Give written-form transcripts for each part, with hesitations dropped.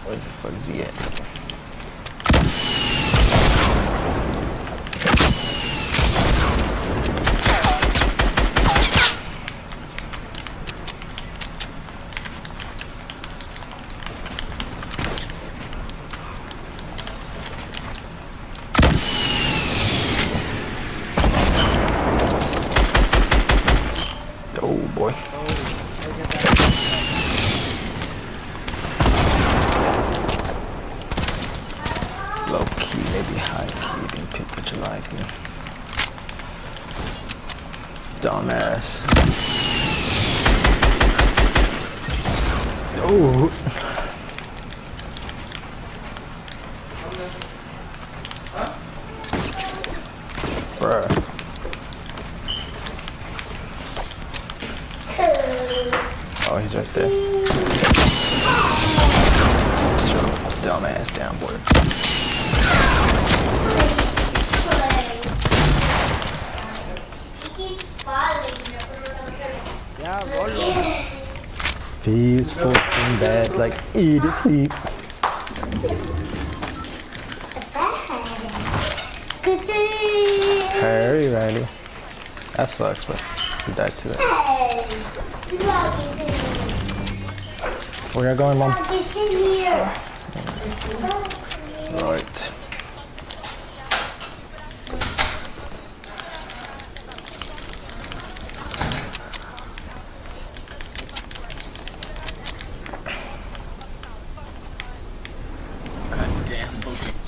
Where the fuck is he at? Oh boy. Low key, maybe high key, didn't pick what you like me. Dumbass. Oh. Bruh. Oh, he's right there. Shut your dumb ass down, boy. Peaceful in bed, like eat to sleep. Hurry, Riley. That sucks, but you died to that. Where y'all going, Mom? Right. Goddamn,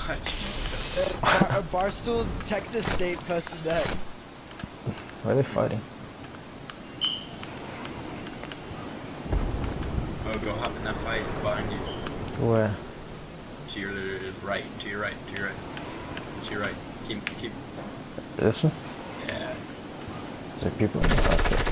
Barstool's Texas State posted that. Why are they fighting? Oh, go hop in that fight behind you. Where? To your right, to your right, to your right. To your right. Keep. This one? Yeah. There's people in this outfit.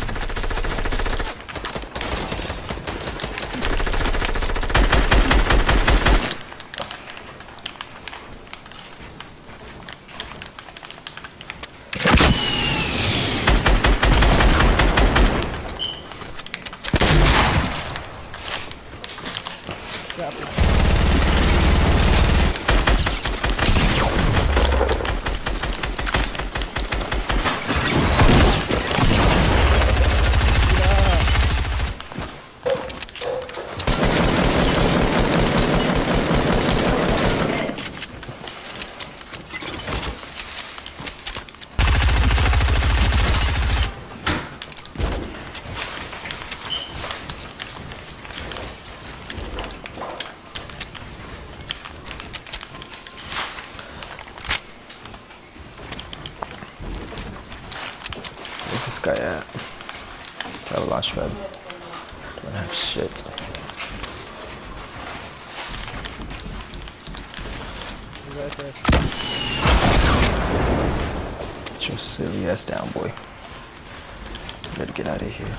Where's this guy at? Have a launch pad. Don't have shit. Right there. Get your silly ass down, boy. You better get out of here.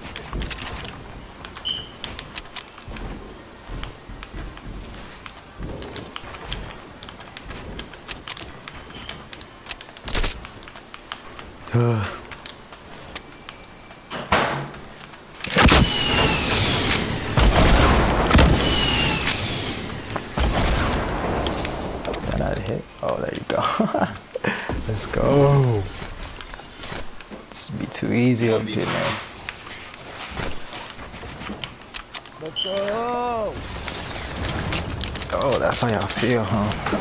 Got out of hit. Oh, there you go. Let's go. This would be too easy up here, man. Let's go. Oh, that's how y'all feel, huh?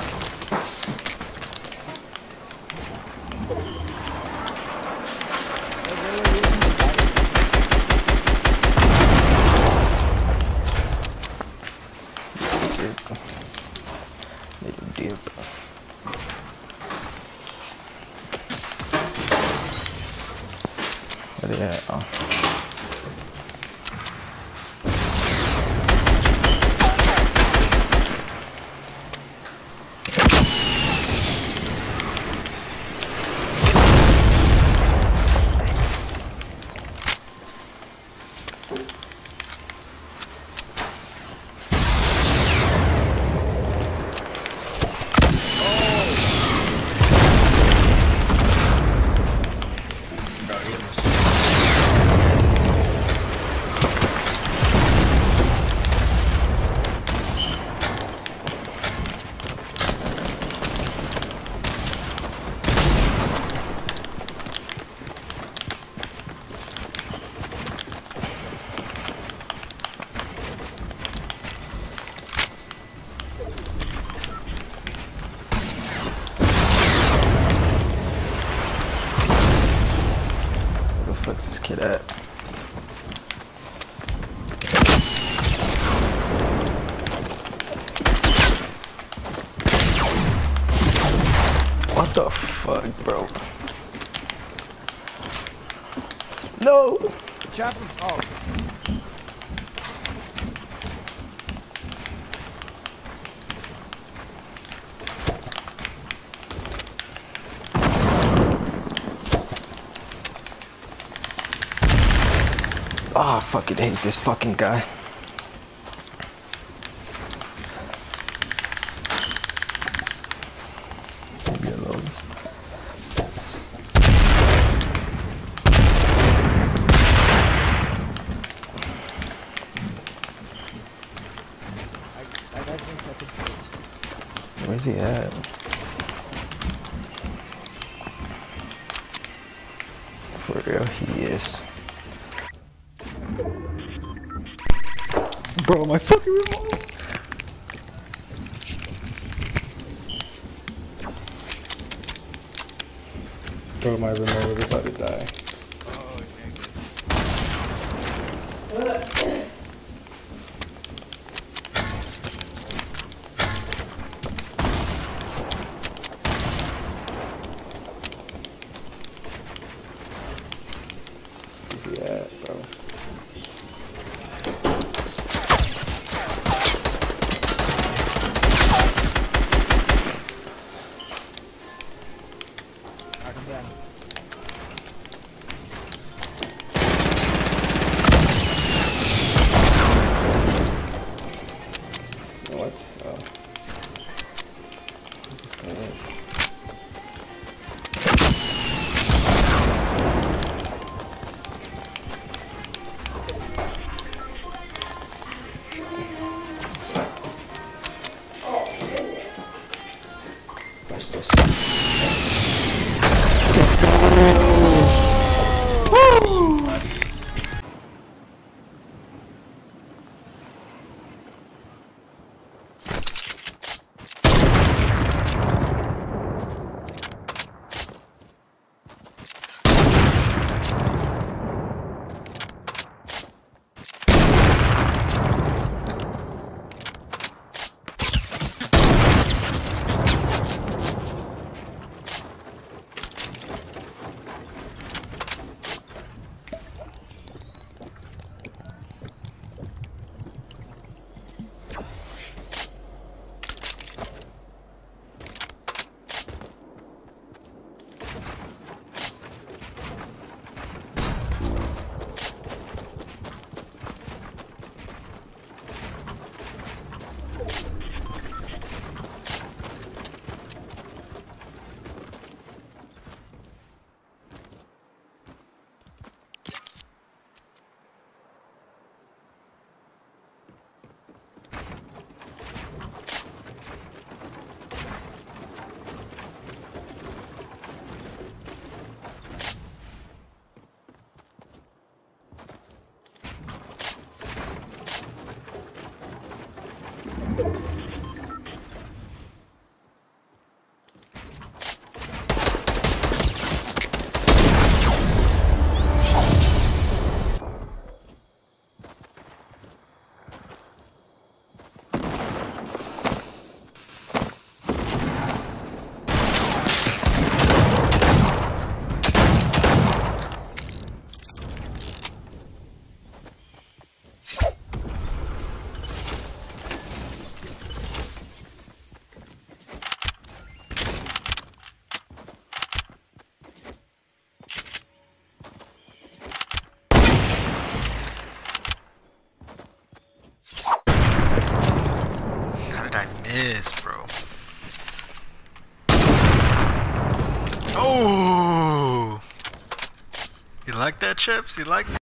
Little dip. Where they at? Oh. fuck, bro. No! Trap him. Oh. Ah, I fucking hate this fucking guy. Leave me alone. I guy's being such a bitch. Where's he at? For real, he is. Bro, my fucking remote! Bro, my remote is about to die. Oh, Where's he at, bro? knock him down. What? Oh. Where's this guy at? Watch this. Buddies. How did I miss, bro? Oh! You like that, Chips? You like that?